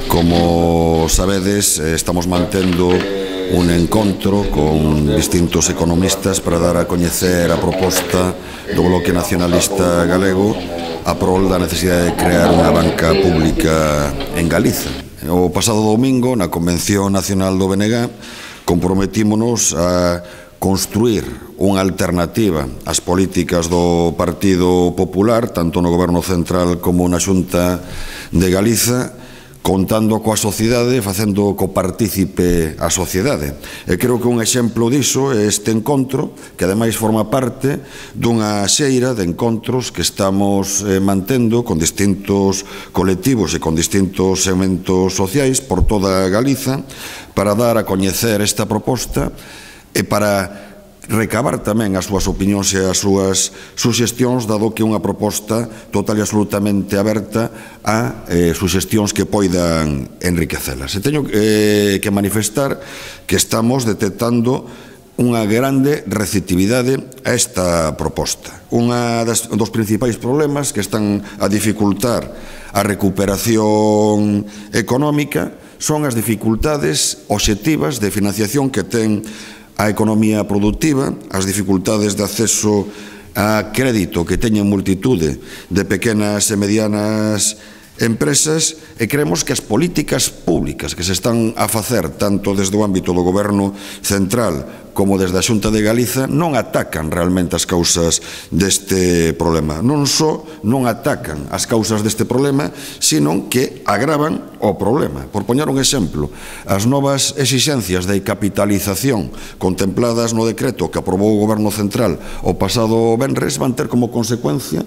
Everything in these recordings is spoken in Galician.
Como sabedes, estamos mantendo un encontro con distintos economistas para dar a coñecer a proposta do Bloque Nacionalista Galego a prol da necesidade de crear unha banca pública en Galiza. O pasado domingo, na Convención Nacional do BNG, comprometímonos a construir unha alternativa ás políticas do Partido Popular, tanto no Goberno Central como na Xunta de Galiza, contando coa sociedade, facendo copartícipe a sociedade. E creo que un exemplo diso é este encontro, que ademais forma parte dunha xeira de encontros que estamos mantendo con distintos colectivos e con distintos segmentos sociais por toda Galiza para dar a coñecer esta proposta e para recabar tamén as súas opinións e as súas suxestións, dado que é unha proposta total e absolutamente aberta a suxestións que poidan enriquecelas. E teño que manifestar que estamos detectando unha grande receptividade a esta proposta. Un dos principais problemas que están a dificultar a recuperación económica son as dificultades obxectivas de financiación que ten a economía productiva, as dificultades de acceso a crédito que teñen multitude de pequenas e medianas empresas, e creemos que as políticas públicas que se están a facer tanto desde o ámbito do Goberno Central como desde a Xunta de Galiza non atacan realmente as causas deste problema. Non só non atacan as causas deste problema, sino que agravan o problema. Por poñer un exemplo, as novas exixencias de capitalización contempladas no decreto que aprobou o Goberno Central o pasado venres van ter como consecuencia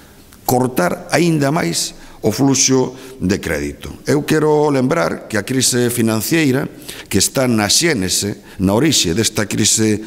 cortar aínda máis o fluxo de crédito. Eu quero lembrar que a crise financiera que está na xénese, na orixe desta crise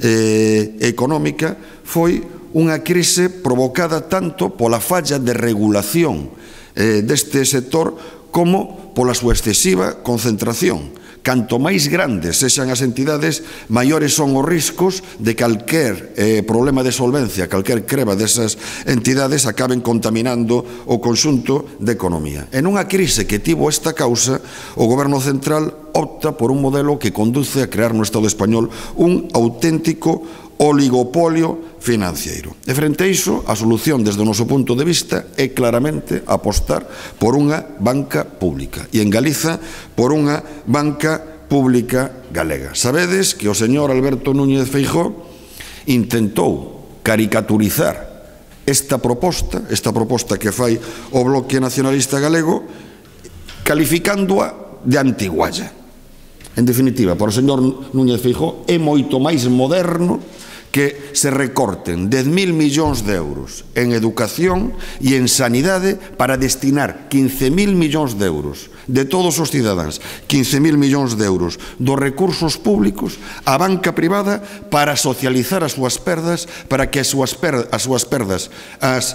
económica, foi unha crise provocada tanto pola falla de regulación deste sector como pola súa excesiva concentración. Canto máis grandes sexan as entidades, maiores son os riscos de calquer problema de solvencia, calquer creba desas entidades acaben contaminando o conxunto de economía. En unha crise que tivo esta causa, o Goberno Central opta por un modelo que conduce a crear no Estado español un auténtico oligopolio financiero. E frente a iso, a solución desde o noso punto de vista é claramente apostar por unha banca pública e en Galiza por unha banca pública galega. Sabedes que o señor Alberto Núñez Feijóo intentou caricaturizar esta proposta que fai o Bloque Nacionalista Galego, calificándoa de antigualla. En definitiva, para o señor Núñez Feijóo é moito máis moderno que se recorten 10.000 millóns de euros en educación e en sanidade para destinar 15.000 millóns de euros de todos os cidadáns, 15.000 millóns de euros dos recursos públicos á banca privada para socializar as súas perdas, para que as súas perdas as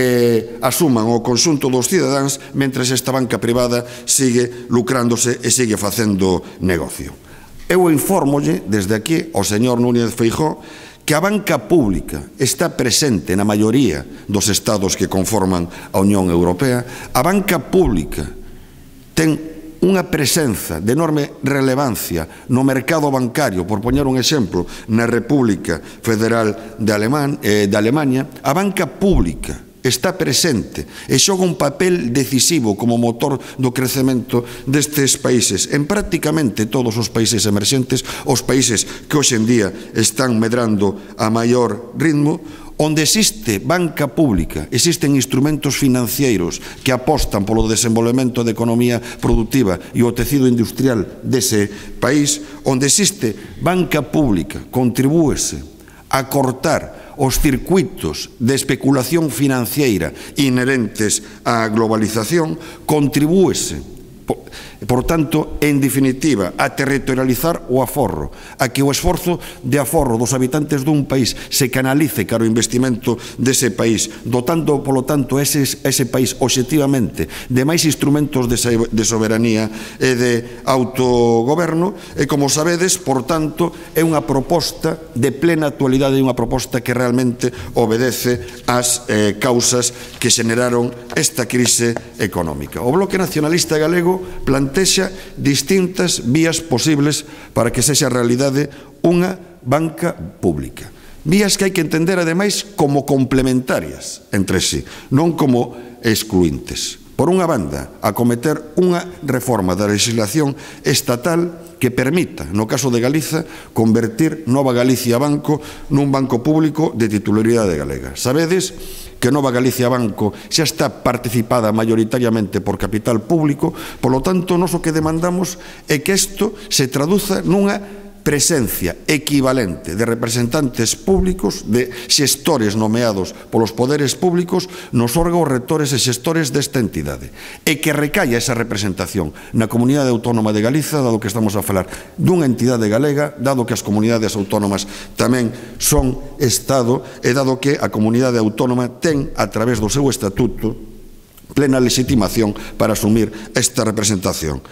asuman o conxunto dos cidadáns, mentres esta banca privada sigue lucrándose e sigue facendo negocio. Eu informolle desde aquí ao señor Núñez Feijóo que a banca pública está presente na maioría dos estados que conforman a Unión Europea. A banca pública ten unha presenza de enorme relevancia no mercado bancario, por poñer un exemplo, na República Federal de Alemania. A banca pública está presente e xoga un papel decisivo como motor do crecemento destes países en prácticamente todos os países emerxentes, os países que hoxe en día están medrando a maior ritmo. Onde existe banca pública, existen instrumentos financeiros que apostan polo desenvolvemento da economía productiva e o tecido industrial dese país. Onde existe banca pública, contribúese a cortar os circuitos de especulación financiera inherentes á globalización, contribúese, por tanto, en definitiva, a territorializar o aforro, a que o esforzo de aforro dos habitantes dun país se canalice cara ao investimento dese país, dotando, polo tanto, ese país obxectivamente de máis instrumentos de soberanía e de autogoberno. E, como sabedes, por tanto, é unha proposta de plena actualidade e unha proposta que realmente obedece ás causas que xeneraron esta crise económica. O Bloque Nacionalista Galego plantexa distintas vías posibles para que sexa realidade unha banca pública. Vías que hai que entender, ademais, como complementarias entre sí, non como excluintes. Por unha banda, acometer unha reforma da legislación estatal que permita, no caso de Galiza, convertir Nova Galicia Banco nun banco público de titularidade galega. Sabedes que Nova Galicia Banco xa está participada maioritariamente por capital público, polo tanto, nós o que demandamos é que isto se traduza nunha presencia equivalente de representantes públicos, de xestores nomeados polos poderes públicos nos órganos rectores e xestores desta entidade, e que recaia esa representación na Comunidade Autónoma de Galiza, dado que estamos a falar dunha entidade galega, dado que as comunidades autónomas tamén son Estado, e dado que a Comunidade Autónoma ten, a través do seu estatuto, plena legitimación para asumir esta representación.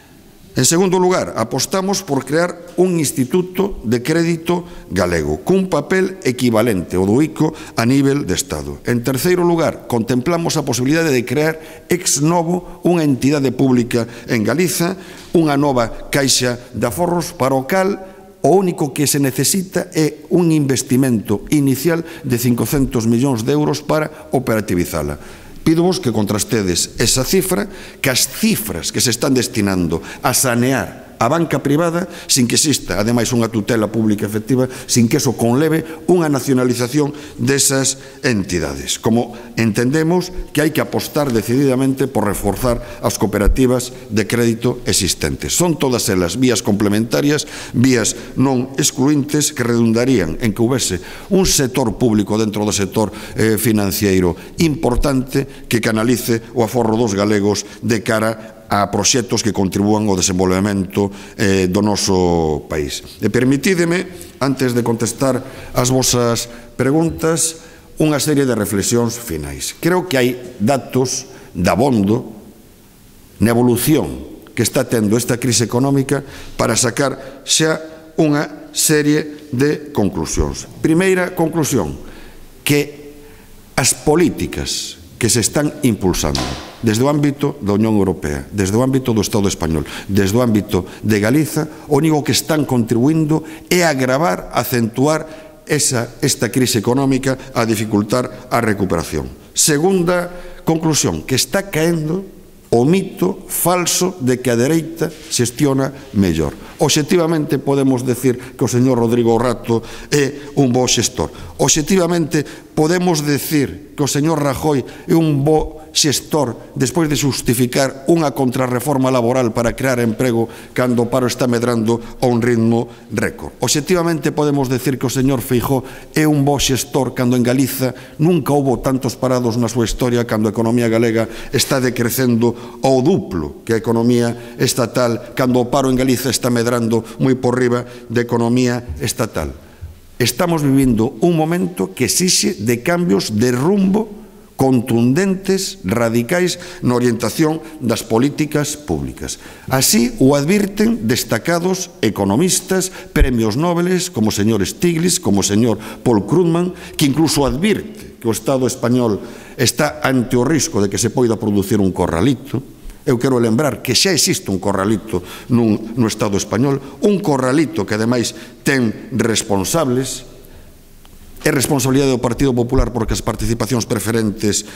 En segundo lugar, apostamos por crear un instituto de crédito galego, cun papel equivalente ao do ICO a nivel de Estado. En terceiro lugar, contemplamos a posibilidade de crear ex novo unha entidade pública en Galiza, unha nova caixa de aforros para o cal o único que se necesita é un investimento inicial de 500 millóns de euros para operativizala. Pídovos que contrastedes esa cifra, que as cifras que se están destinando a sanear a banca privada, sin que exista, ademais, unha tutela pública efectiva, sin que eso conleve unha nacionalización desas entidades. Como entendemos que hai que apostar decididamente por reforzar as cooperativas de crédito existentes. Son todas elas vías complementarias, vías non excluintes que redundarían en que houvese un sector público dentro do sector financiero importante que canalice o aforro dos galegos de cara a proxectos que contribúan ao desenvolvemento do noso país. E permitídeme, antes de contestar as vosas preguntas, unha serie de reflexións finais. Creo que hai datos dabondo na evolución que está tendo esta crise económica para sacar xa unha serie de conclusións. Primeira conclusión, que as políticas que se están impulsando desde o ámbito da Unión Europea, desde o ámbito do Estado español, desde o ámbito de Galiza, o único que están contribuindo é agravar, acentuar esta crise económica, a dificultar a recuperación. Segunda conclusión, que está caendo o mito falso de que a dereita xestiona mellor. Obxectivamente podemos decir que o señor Rodrigo Rato é un bo xestor. Obxectivamente podemos decir que o señor Rajoy é un bo xestor despois de justificar unha contrarreforma laboral para crear emprego cando o paro está medrando a un ritmo récord. Obxectivamente podemos decir que o señor Feijóo é un bo xestor cando en Galiza nunca houbo tantos parados na súa historia, cando a economía galega está decrecendo ao duplo que a economía estatal, cando o paro en Galiza está medrando moi por riba da economía estatal. Estamos vivindo un momento que exixe de cambios de rumbo contundentes, radicais na orientación das políticas públicas. Así o advirten destacados economistas, premios Nobel, como o señor Stiglitz, como o señor Paul Krugman, que incluso advirte que o Estado español está ante o risco de que se poida producir un corralito. Eu quero lembrar que xa existe un corralito no Estado español, un corralito que ademais ten responsables. É responsabilidade do Partido Popular porque as participacións preferentes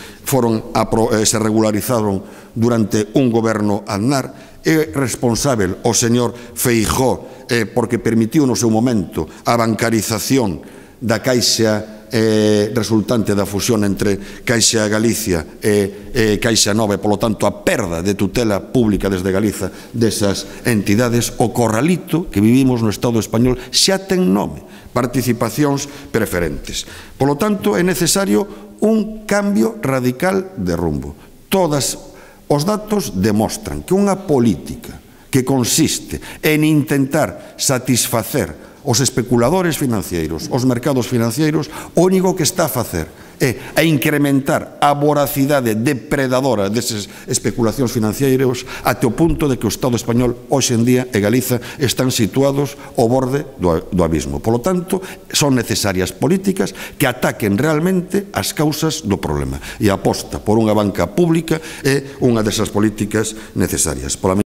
se regularizaron durante un goberno Aznar. É responsável o señor Feijóo porque permitiu no seu momento a bancarización da Caixa resultante da fusión entre Caixa Galicia e Caixa Nova e, polo tanto, a perda de tutela pública desde Galiza desas entidades. O corralito que vivimos no Estado español xa ten nome: participacións preferentes. Polo tanto, é necesario un cambio radical de rumbo. Todos os datos demostran que unha política que consiste en intentar satisfacer os especuladores financeiros, os mercados financeiros, o único que está a facer e a incrementar a voracidade depredadora deses especulacións financeiros até o punto de que o Estado español hoxe en día e Galiza están situados ao borde do abismo. Polo tanto, son necesarias políticas que ataquen realmente as causas do problema, e a aposta por unha banca pública é unha desas políticas necesarias.